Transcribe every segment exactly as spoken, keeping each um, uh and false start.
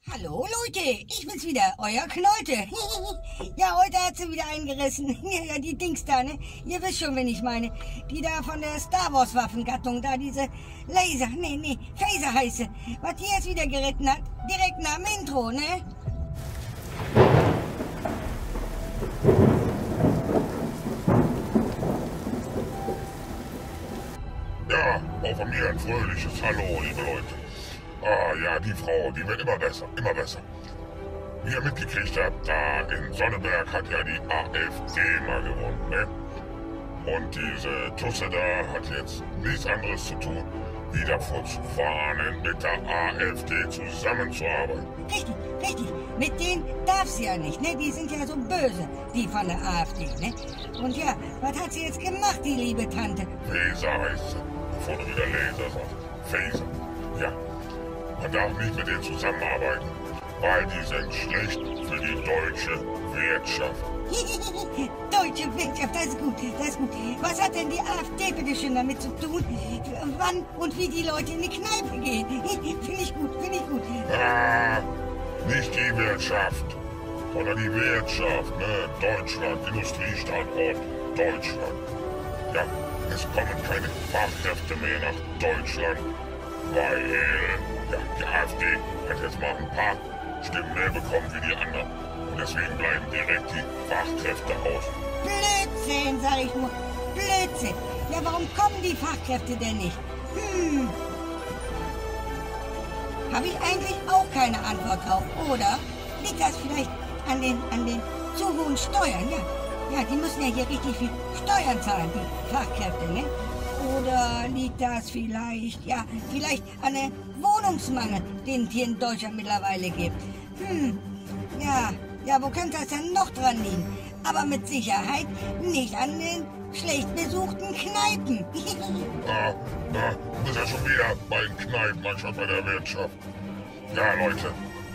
Hallo Leute, ich bin's wieder, euer Knolte. Ja, heute hat sie wieder eingerissen. Ja, die Dings da, ne? Ihr wisst schon, wen ich meine. Die da von der Star Wars Waffengattung, da diese Laser, nee, nee, Faeser heiße. Was die jetzt wieder geritten hat, direkt nach dem Intro, ne? Ja, auch von mir ein fröhliches Hallo, liebe Leute. Ah ja, die Frau, die wird immer besser, immer besser. Wie ihr mitgekriegt habt, da in Sonneberg hat ja die A F D mal gewonnen, ne? Und diese Tusse da hat jetzt nichts anderes zu tun, wie davor zu warnen, mit der A F D zusammenzuarbeiten. Richtig, richtig. Mit denen darf sie ja nicht, ne? Die sind ja so böse, die von der A F D, ne? Und ja, was hat sie jetzt gemacht, die liebe Tante? Faeser heißt sie, bevor du wieder Laser sagst. Faeser, ja. Man darf nicht mit denen zusammenarbeiten, weil die sind schlecht für die deutsche Wirtschaft. Deutsche Wirtschaft, das ist gut, das ist gut. Was hat denn die A F D bitte schön damit zu tun, wann und wie die Leute in die Kneipe gehen? Finde ich gut, finde ich gut. Ah, nicht die Wirtschaft, sondern die Wirtschaft, ne? Deutschland, Industriestandort, Deutschland. Ja, es kommen keine Fachkräfte mehr nach Deutschland, weil ja, die A F D hat jetzt mal ein paar Stimmen mehr bekommen wie die anderen. Und deswegen bleiben direkt die Fachkräfte aus. Blödsinn, sag ich nur. Blödsinn. Ja, warum kommen die Fachkräfte denn nicht? Hm. Habe ich eigentlich auch keine Antwort drauf, oder? Liegt das vielleicht an den, an den zu hohen Steuern? Ja, ja, die müssen ja hier richtig viel Steuern zahlen, die Fachkräfte, ne? Oder liegt das vielleicht, ja, vielleicht an dem Wohnungsmangel, den es hier in Deutschland mittlerweile gibt? Hm, ja, ja, wo könnte das denn noch dran liegen? Aber mit Sicherheit nicht an den schlecht besuchten Kneipen. Na, na, du bist ja schon wieder bei den Kneipen, anstatt bei der Wirtschaft. Ja, Leute,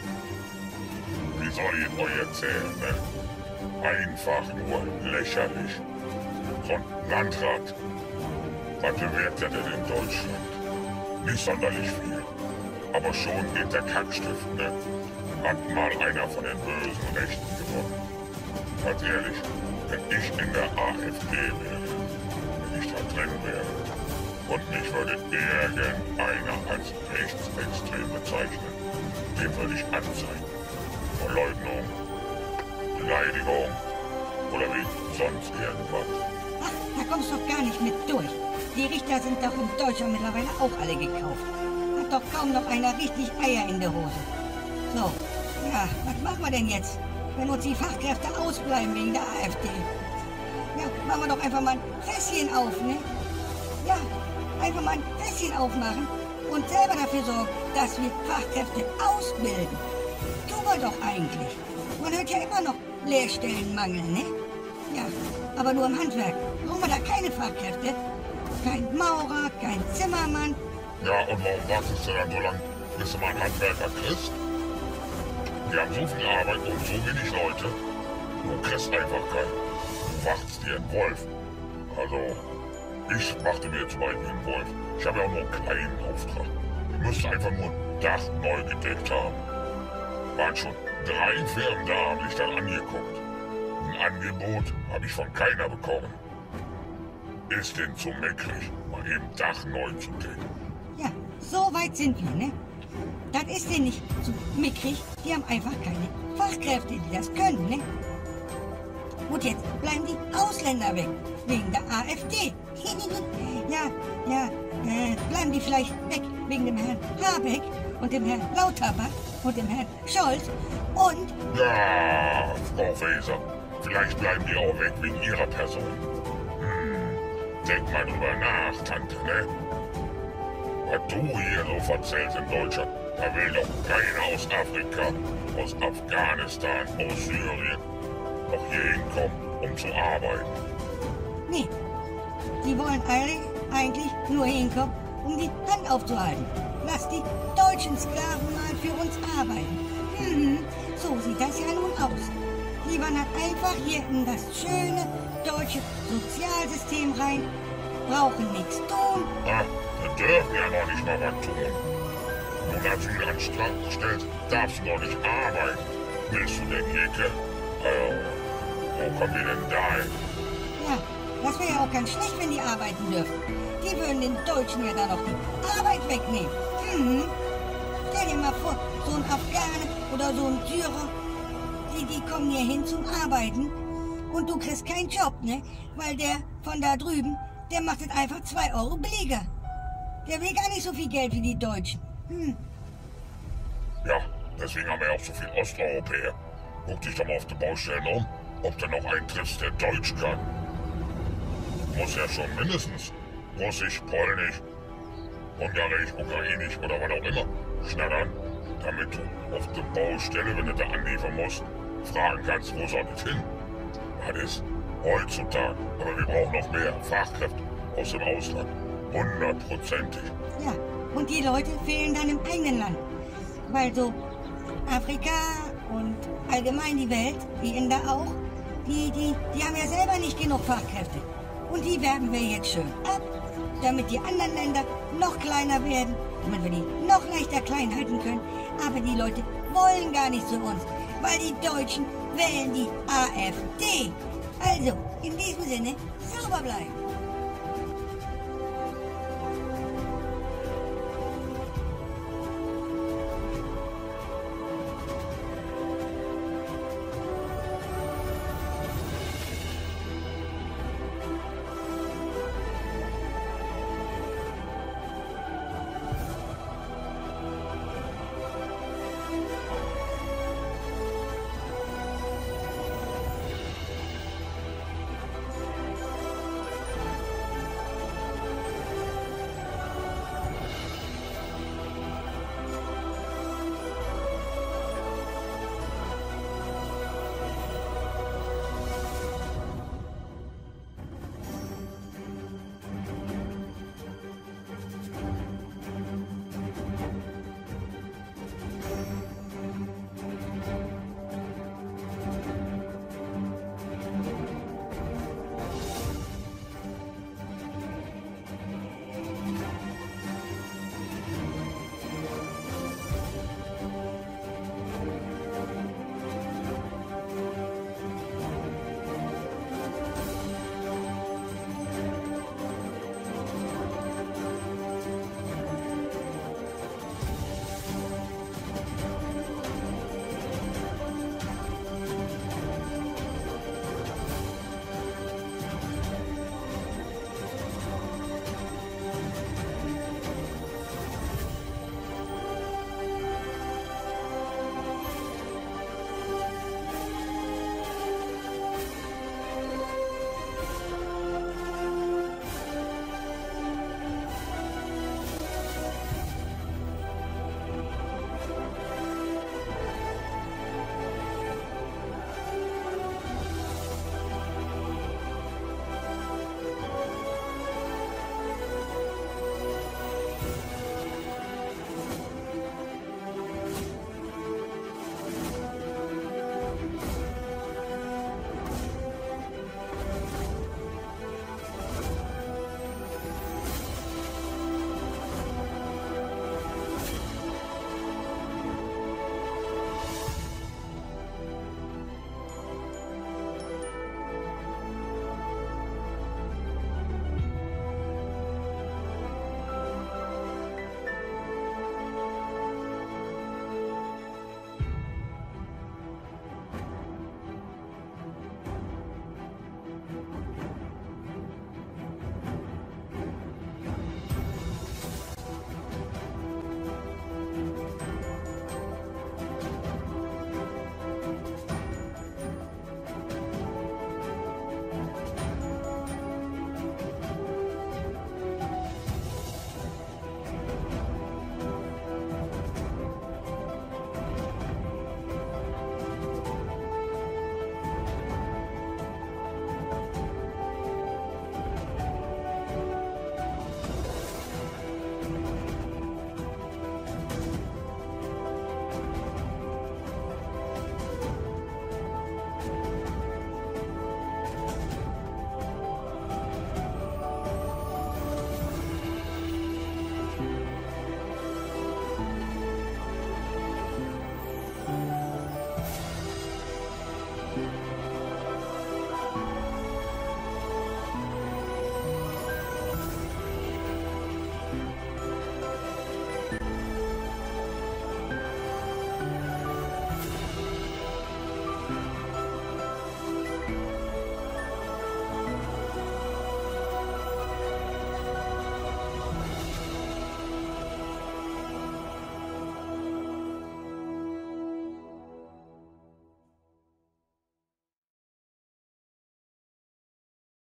wie soll ich euch erzählen, ne? Einfach nur lächerlich. So ein Landrat. Was bewirkt er denn in Deutschland? Nicht sonderlich viel. Aber schon geht der Kackstift, ne? Hat mal einer von den bösen Rechten gewonnen. Ganz ehrlich, wenn ich in der A F D wäre, wenn ich da drin wäre, und mich würde irgendeiner als rechtsextrem bezeichnen, den würde ich anzeigen. Verleugnung, Beleidigung oder wie sonst irgendwas. Ach, da kommst du doch gar nicht mit durch. Die Richter sind doch in Deutschland mittlerweile auch alle gekauft. Hat doch kaum noch einer richtig Eier in der Hose. So, ja, was machen wir denn jetzt, wenn uns die Fachkräfte ausbleiben wegen der A F D? Ja, machen wir doch einfach mal ein Fässchen auf, ne? Ja, einfach mal ein Fässchen aufmachen und selber dafür sorgen, dass wir Fachkräfte ausbilden. Tun wir doch eigentlich. Man hört ja immer noch Lehrstellenmangel, ne? Ja, aber nur im Handwerk. Brauchen wir da keine Fachkräfte? Kein Maurer, kein Zimmermann. Ja, und warum wartest du dann so lange, bis du mal einen Handwerker kriegst? Wir haben so viel Arbeit und so wenig Leute. Du kriegst einfach keinen. Du wartest dir einen Wolf. Also, ich machte mir zum Beispiel einen Wolf. Ich habe ja auch nur einen kleinen Auftrag. Ich müsste einfach nur ein Dach neu gedeckt haben. Waren schon drei Firmen da, haben mich dann angeguckt. Ein Angebot habe ich von keiner bekommen. Ist denn zu mickrig, mal eben Dach neu zu decken? Ja, so weit sind wir, ne? Das ist denn nicht zu mickrig, die haben einfach keine Fachkräfte, die das können, ne? Und jetzt bleiben die Ausländer weg, wegen der A F D. ja, ja, äh, bleiben die vielleicht weg wegen dem Herrn Habeck und dem Herrn Lauterbach und dem Herrn Scholz und... Ja, Frau Faeser, vielleicht bleiben die auch weg wegen ihrer Person. Denk mal drüber nach, Tante, ne? Was du hier so verzählst in Deutschland, da will doch keiner aus Afrika, aus Afghanistan, aus Syrien noch hier hinkommen, um zu arbeiten. Nee, die wollen alle eigentlich nur hinkommen, um die Hand aufzuhalten. Lass die deutschen Sklaven mal für uns arbeiten. Mhm, so sieht das ja nun aus. Die wandern einfach hier in das schöne deutsche Sozialsystem rein, brauchen nichts tun. Ah, wir dürfen ja noch nicht mal was tun. Monat viel Antrag stellst, darfst du doch nicht arbeiten. Willst du denn Jecke? Äh, wo kommen wir denn dahin? Ja, das wäre ja auch ganz schlecht, wenn die arbeiten dürfen. Die würden den Deutschen ja dann noch die Arbeit wegnehmen. Mhm. Stell dir mal vor, so ein Afghane oder so ein Syrer, die, die kommen hier hin zum Arbeiten und du kriegst keinen Job, ne? Weil der von da drüben, der macht es einfach zwei Euro billiger. Der will gar nicht so viel Geld wie die Deutschen. Hm. Ja, deswegen haben wir auch so viel Osteuropäer. Guck dich doch mal auf den Baustellen um, ob du noch einen triffst, der Deutsch kann. Muss ja schon mindestens Russisch, Polnisch, Ungarisch, Ukrainisch oder was auch immer schnattern, damit du auf der Baustelle, wenn du da anliefern musst, fragen kannst, wo soll das hin? Das ist heutzutage, aber wir brauchen noch mehr Fachkräfte aus dem Ausland. Hundertprozentig. Ja, und die Leute fehlen dann im eigenen Land. Weil so Afrika und allgemein die Welt, die Inder auch, die, die, die haben ja selber nicht genug Fachkräfte. Und die werben wir jetzt schön ab, damit die anderen Länder noch kleiner werden, damit wir die noch leichter klein halten können. Aber die Leute wollen gar nicht zu uns, weil die Deutschen wählen die A F D. Also, in diesem Sinne, sauber bleiben.